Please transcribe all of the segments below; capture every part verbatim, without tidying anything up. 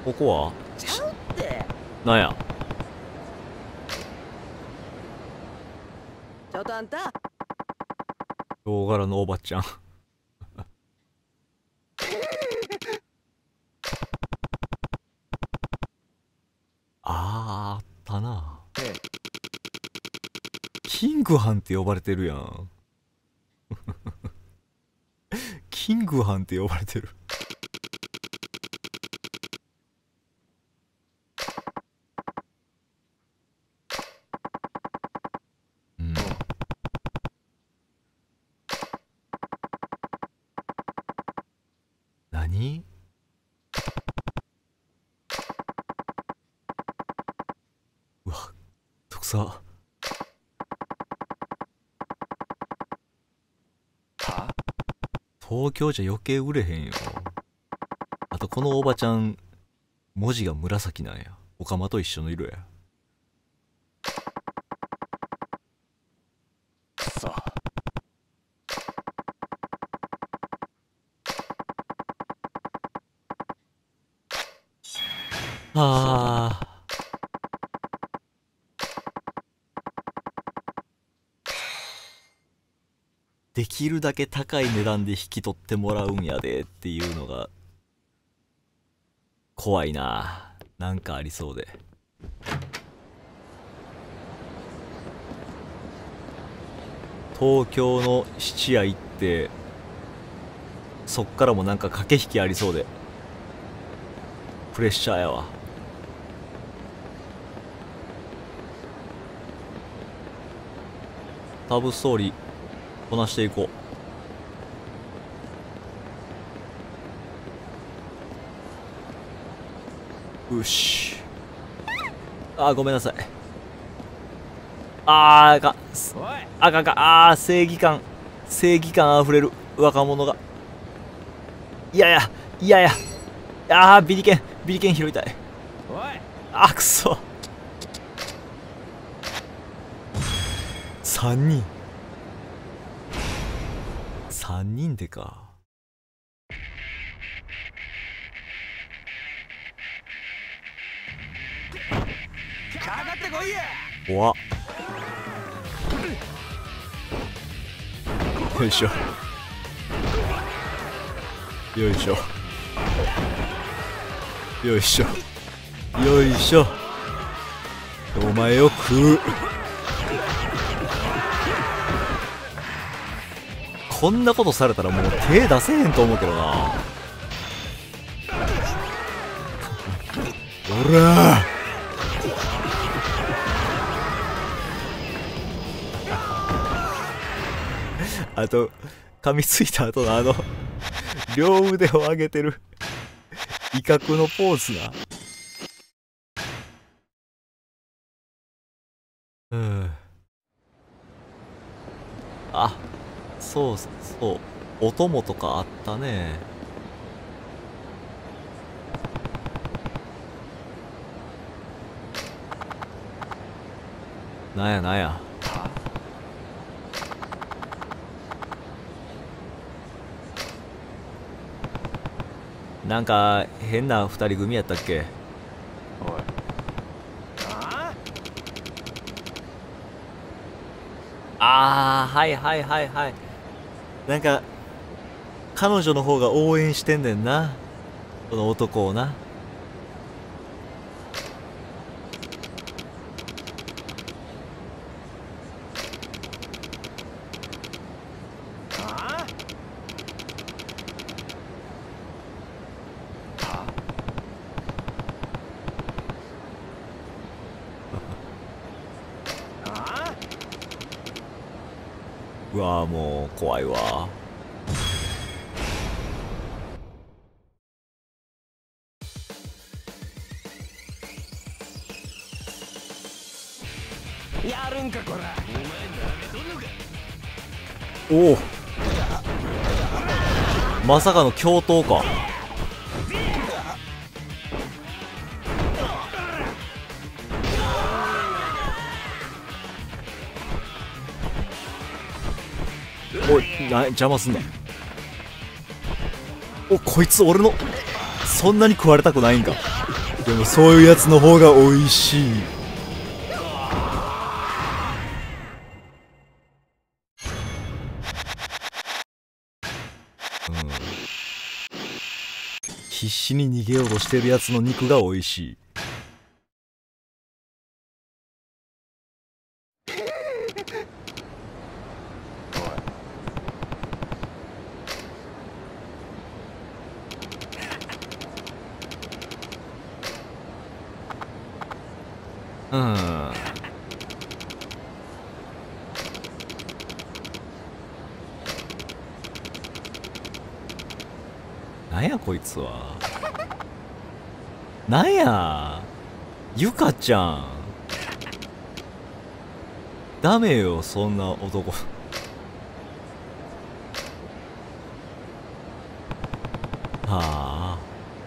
ここはちゃうって。 なんや。 ちょっとあんた。 ヒョウ柄のおばちゃんあーあったな。キングハンって呼ばれてるやんキングハンって呼ばれてる。うん。何？うわ、徳さ。東京じゃ余計売れへんよ。あとこのおばちゃん、文字が紫なんや。オカマと一緒の色や。 さあ。 あー。できるだけ高い値段で引き取ってもらうんやでっていうのが怖いな。なんかありそうで。東京の質屋行ってそっからもなんか駆け引きありそうでプレッシャーやわ。タブストーリーこなしていこう。よし。あーごめんなさい。あーあかんあかんかん。あー正義感正義感あふれる若者が。いやいやいやいや。あービリケンビリケン拾いたい。あくそさんにんさんにんでか。 かかってこいや。 怖っ。よいしょよいしょよいしょよいしょ。お前を食う。こんなことされたらもう手出せへんと思うけどな。おらーあと噛みついた後のあの両腕を上げてる威嚇のポーズな。うん。あ、そうそう、お供とかあったね。なんやなんや。なんか変な二人組やったっけ。 おい。 ああはいはいはいはい。なんか彼女の方が応援してんねんな、この男をな。うわーもう怖いわ。 やるんかこら。 おおまさかの共闘か。おいな邪魔すんな。おこいつ俺のそんなに食われたくないんか。でもそういうやつの方が美味しい。うん、必死に逃げようとしてるやつの肉が美味しい。うん。なんやこいつは。なんやゆかちゃん。ダメよそんな男。はあ。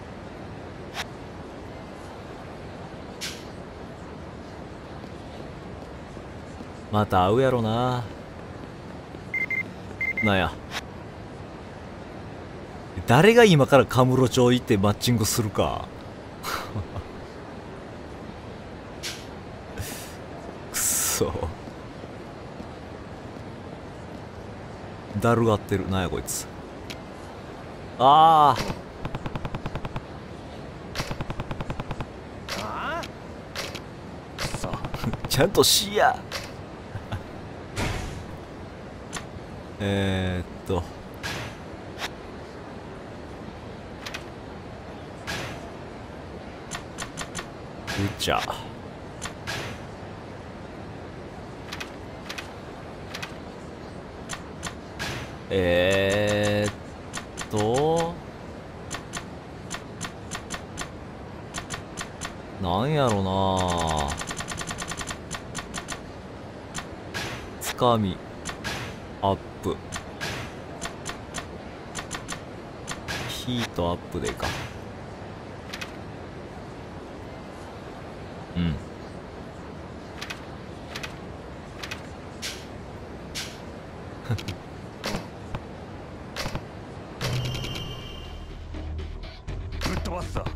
また会うやろな。なんや誰が今からカムロ町行ってマッチングするか。くそだるがってる。なんやこいつ。ああさあちゃんとしや。えーっとうちゃえーっとなんやろな。つかみアップヒートアップでいいか。うん。 ぶっ飛ばすぞ。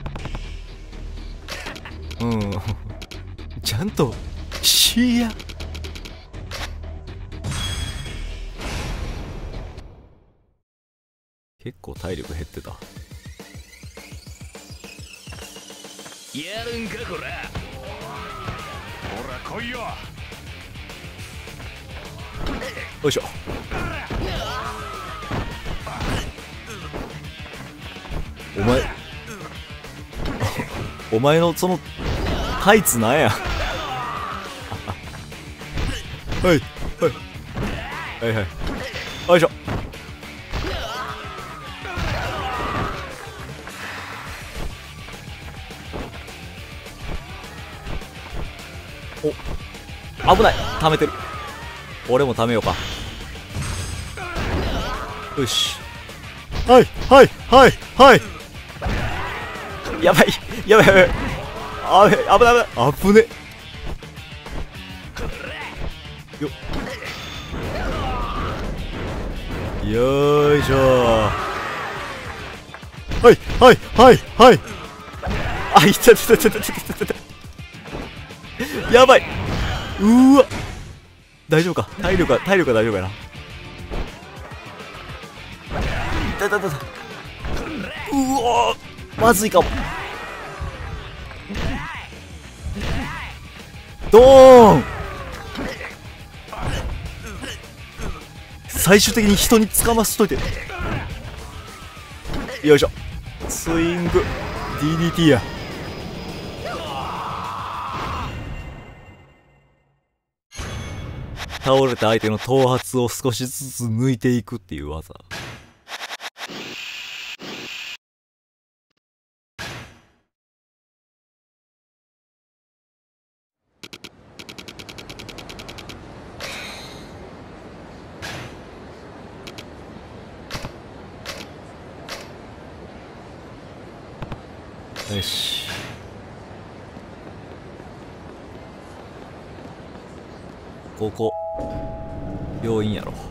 うんちゃんとしや。結構体力減ってた。 やるんかこら。 ほら来いよ。 よいしょ。お前お前のそのタイツなんや。はいはいはいはい。よいしょ。お危ない。溜めてる。俺も溜めようか。よし。はいはいはいはい。やばいやばいやばい。あべ危ない危ない危ね。よよいしょ。はいはいはいはい。あいたたたたたたたた。やばい。うーわ大丈夫か。体力は体力は大丈夫やな。痛い痛い痛い。うわまずいかも。ドーン。最終的に人に捕ましといて。よいしょ。スイング ディーディーティー や。倒れた相手の頭髪を少しずつ抜いていくっていう技。よし。ここ病院やろ。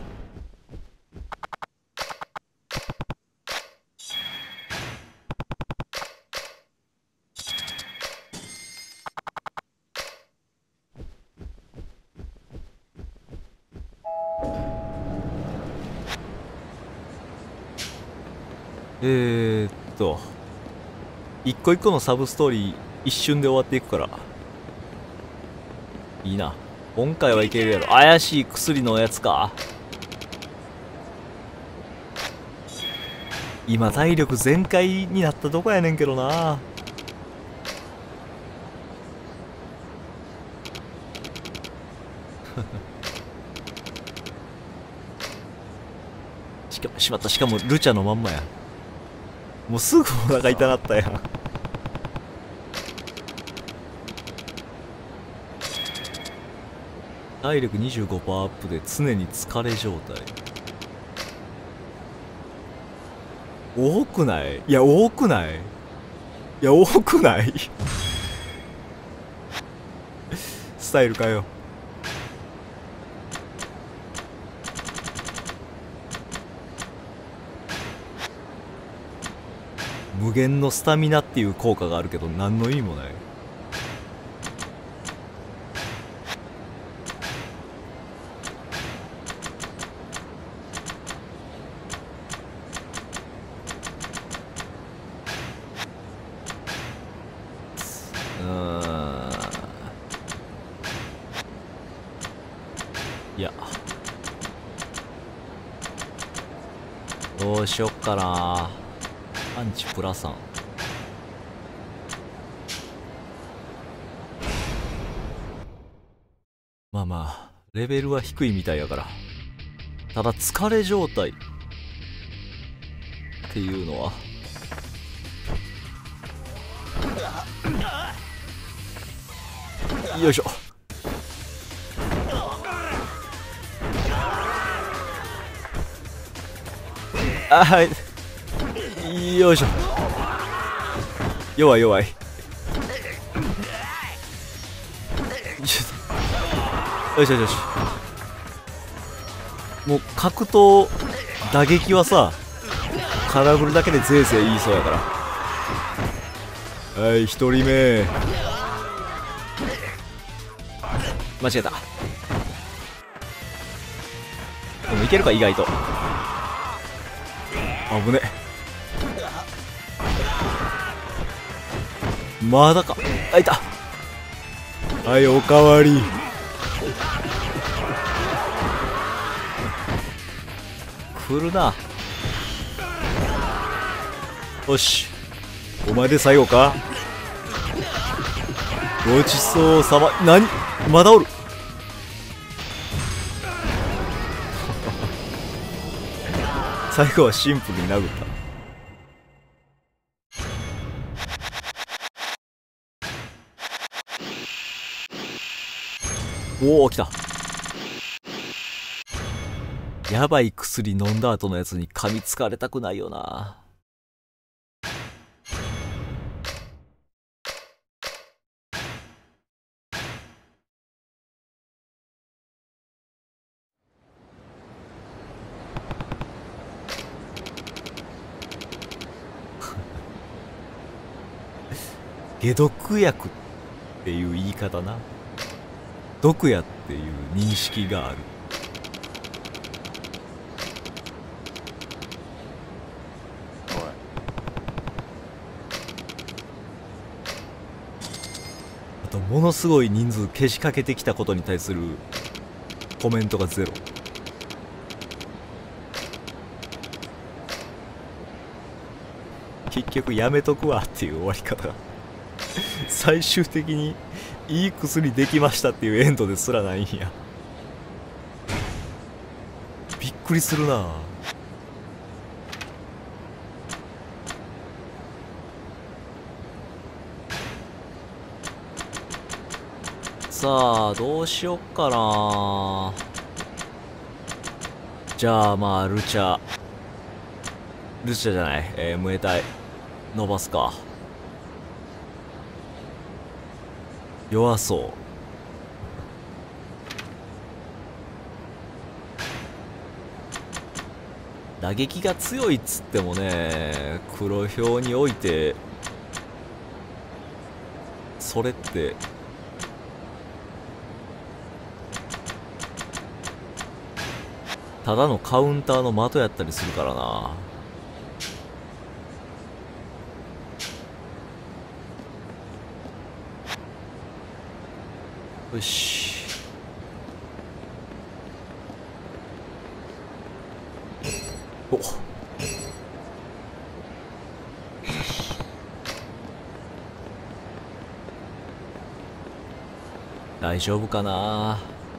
えーっと一個一個のサブストーリー一瞬で終わっていくからいいな。今回はいけるやろ。怪しい薬のやつか。今体力全開になったとこやねんけどな。しかもしまった。しかもルチャのまんまや。もうすぐお腹痛なったやん。体力 にじゅうごパーセント アップで常に疲れ状態。多くない？いや多くない？いや多くない？スタイル変えよう。無限のスタミナっていう効果があるけど何の意味もない。うーん、いやどうしよっかな。パンチプラさん。まあまあレベルは低いみたいやから。ただ疲れ状態っていうのはよいしょ。あ、はい、よいしょ。弱い弱い。よしよしよし。もう格闘打撃はさ空振るだけでぜいぜい言いそうやから。はい、一人目間違えた。でもいけるか意外と。危ね。まだか。あ、いた。はい、おかわり。来るな。よし、お前で最後か。ごちそうさま。何、まだおる。最後はシンプルに殴った。おお、来た。やばい薬飲んだ後のやつに噛みつかれたくないよな。解毒薬っていう言い方な。毒やっていう認識がある。あとものすごい人数けしかけてきたことに対するコメントがゼロ。結局やめとくわっていう終わり方が最終的にいい薬できましたっていうエンドですらないんや。びっくりするな。さあどうしよっかな。じゃあまあルチャルチャじゃない、えー、ムエタイ伸ばすか。弱そう。打撃が強いっつってもね、黒豹においてそれってただのカウンターの的やったりするからな。 よし。おっ、大丈夫かな。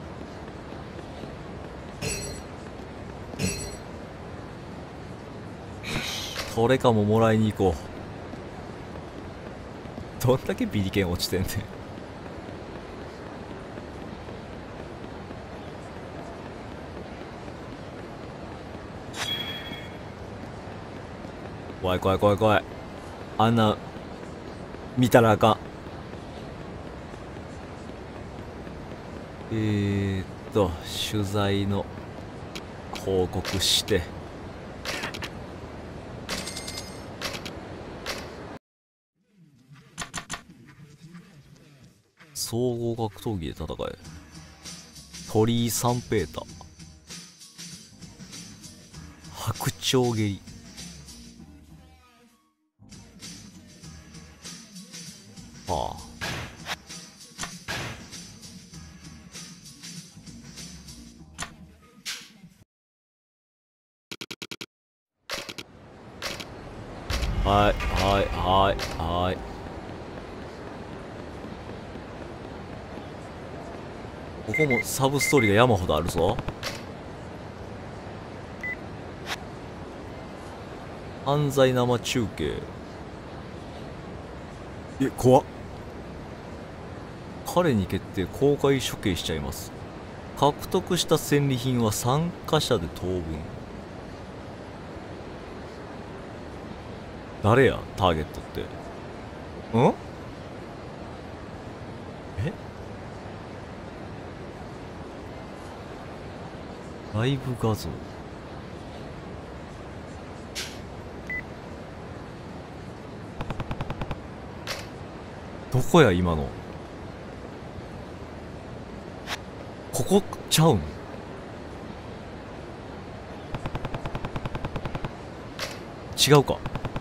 トレカももらいに行こう。どんだけビリケン落ちてんねん。怖い怖い怖い怖い。あんな見たらあかん。えーっと取材の報告して、総合格闘技で戦え。鳥居三平太、白鳥蹴り。ああ、はいはいはいはい。ここもサブストーリーが山ほどあるぞ。犯罪生中継。え、怖っ。彼に決定、公開処刑しちゃいます。獲得した戦利品は参加者で当分。誰やターゲットって。んえ、ライブ画像。どこや今の。ここちゃうん。違うか。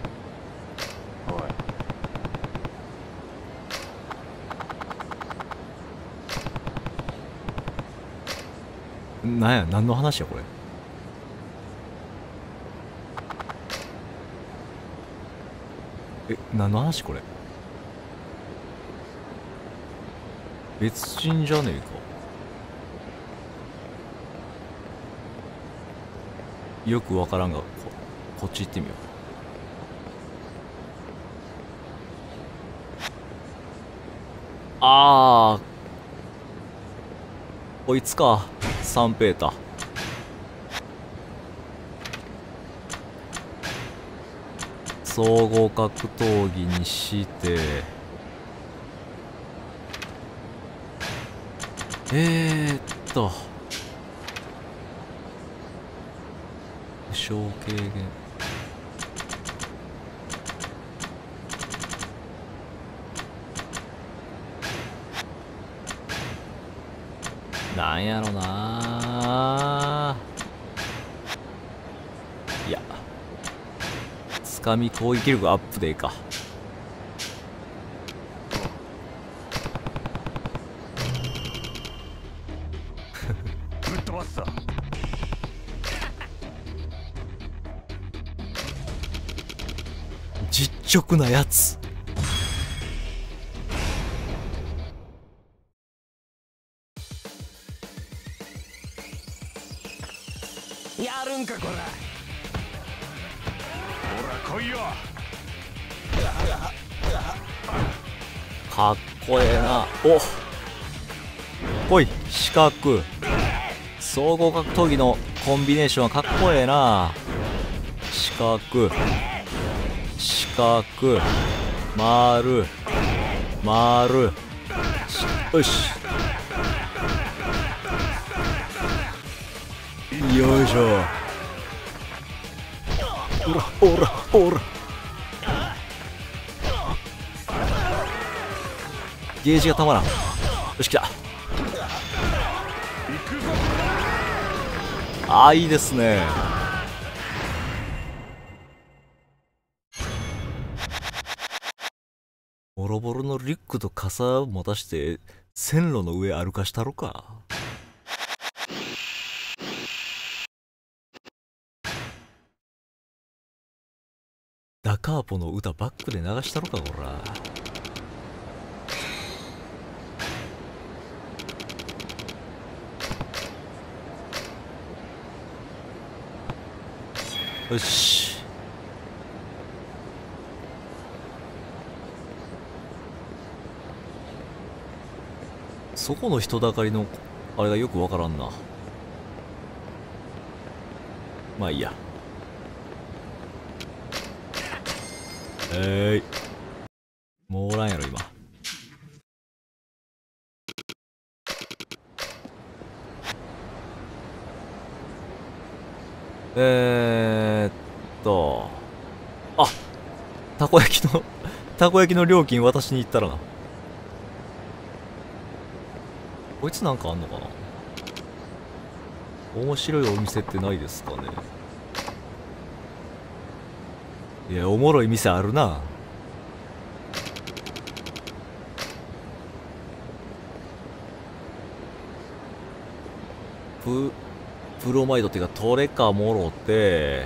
なんや、何の話やこれ。え、何の話これ。別人じゃねえか。よくわからんが、こ、こっち行ってみよう。あー、こいつか。三平太。総合格闘技にしてえー、っと負傷軽減。なんやろな。いや、つかみ攻撃力アップでいいか。 ぶっ飛ばすさ。 実直なやつ。 やるんかこら。 ほら来いよ。 かっこええな。おっこい四角。総合格闘技のコンビネーションはかっこええな。四角四角丸丸。よし、よいしょ。おらおらおら。ゲージがたまらん。よし来た。ああいいですね。ボロボロのリュックと傘を持たして線路の上歩かしたろか。ダカーポの歌バックで流したろか、こら。よし。そこの人だかりのあれがよくわからんな。まあいいや。えい、もうおらんやろ今。えーっとあ、たこ焼きのたこ焼きの料金渡しに行ったらな。こいつなんかあんのかな。面白いお店ってないですかね。いや、おもろい店あるな。ププロマイドっていうかトレカもろて、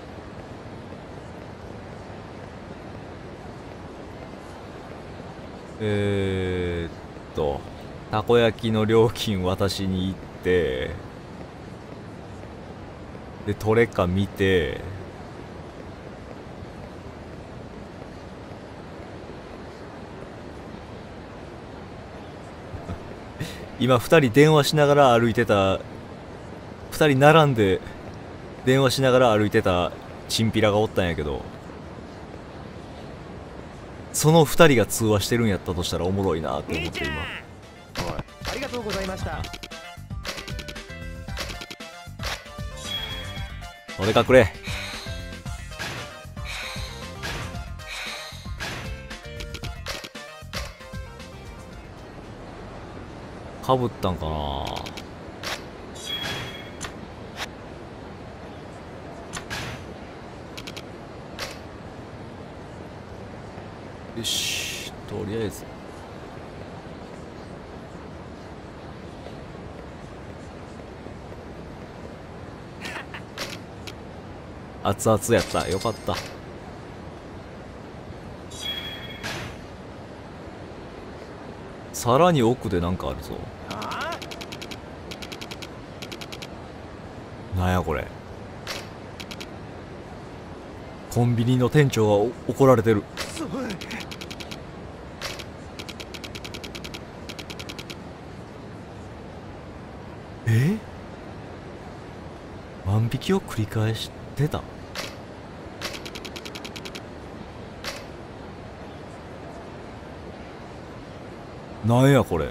えー、っとたこ焼きの料金渡しに行って、でトレカ見て、今ふたり電話しながら歩いてた、ふたり並んで電話しながら歩いてたチンピラがおったんやけど、そのふたりが通話してるんやったとしたらおもろいなって思って今。 ありがとうございました。 それかくれ。かぶったんかな。よし、とりあえず熱々やった。よかった。さらに奥でなんかあるぞ。なんやこれ。コンビニの店長が怒られてる。え？万引きを繰り返してた。なんやこれ。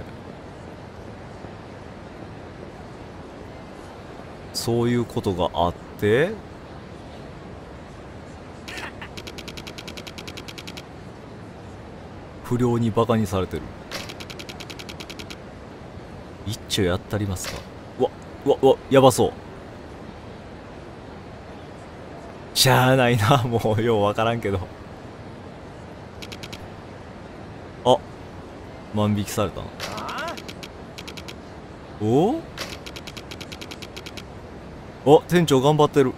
そういうことがあって、不良にバカにされてる。一丁やったりますか。うわうわうわ、やばそう。しゃあないな、もうようわからんけど。あ、万引きされたの。おお、あ、店長頑張ってる。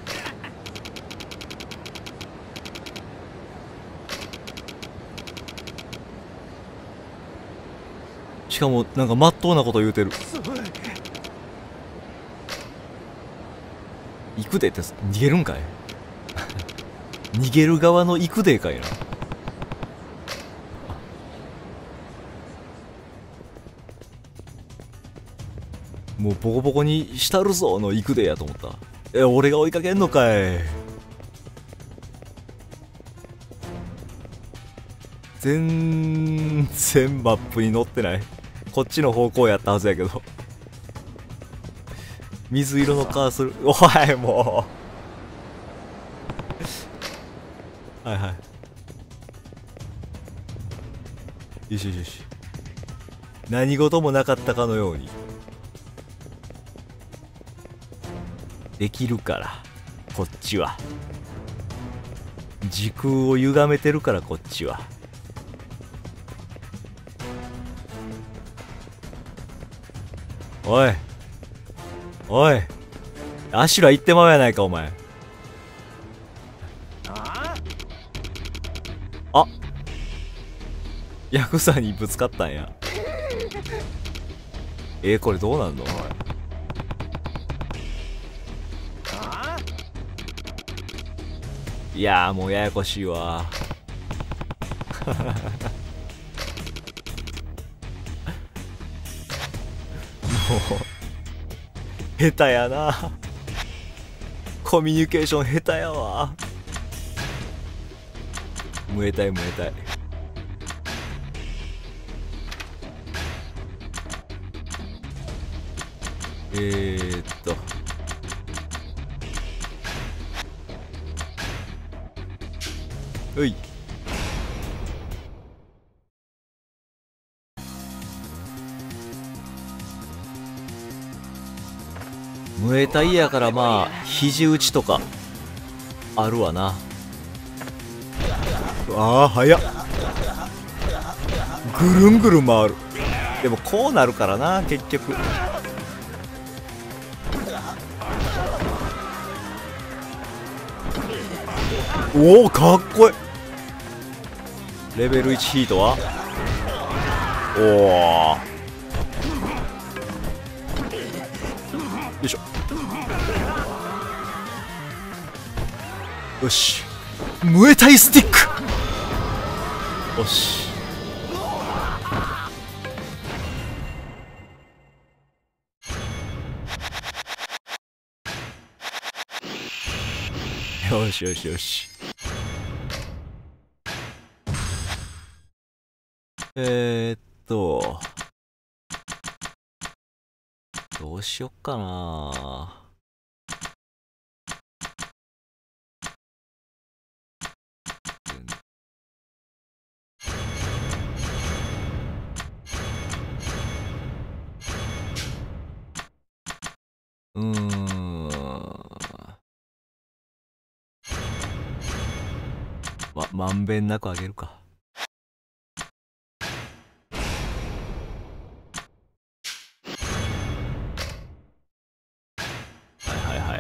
しかもなんかまっとうなこと言うてる。行くでって逃げるんかい。逃げる側の行くでかいな。もうボコボコにしたるぞの行くでやと思った。え、俺が追いかけんのかい。全然マップに乗ってない。こっちの方向やったはずやけど。水色のカーソル、おいもう。はいはい。よしよしよし。何事もなかったかのようにできるから、こっちは。時空を歪めてるから、こっちは。 おいおい、アシュラ行ってまうやないかお前。あ、ヤクザにぶつかったんや。えー、これどうなんの？いやーもうややこしいわ。もう下手やな、コミュニケーション下手やわ。ムエタイムエタイ。えーっとうい。ムエタイやからまあ肘打ちとかあるわな。あー早っ。ぐるんぐるん回る。でもこうなるからな結局。おおかっこいい。レベルいちヒートはおおよいしょ。よし、ムエタイスティック。よし、よしよしよし。えー、っとどうしよっかな。うーん、ま、まんべんなくあげるか。はいはいはい。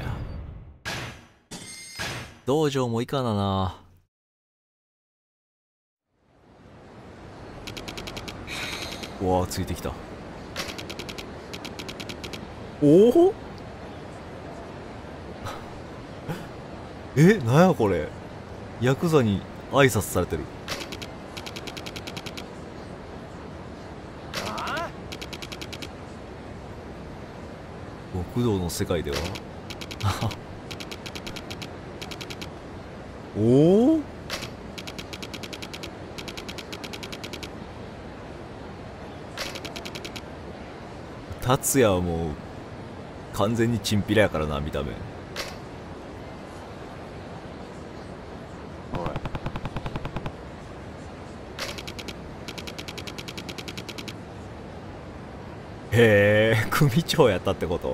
道場もいかなな。うわーついてきた。おおえ、なんやこれ。ヤクザに挨拶されてる。極道の世界ではおお達也はもう完全にチンピラやからな見た目。へえ、組長やったってこと？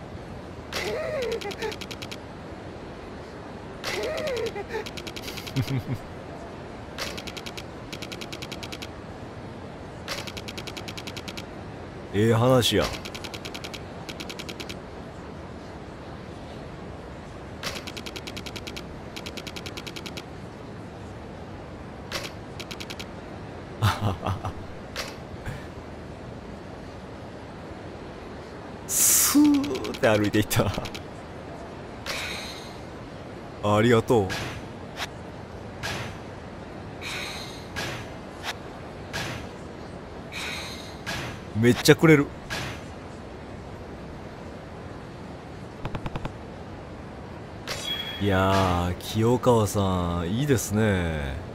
ええ話や。スーって歩いていったありがとう。めっちゃくれる。いやー清川さんいいですね。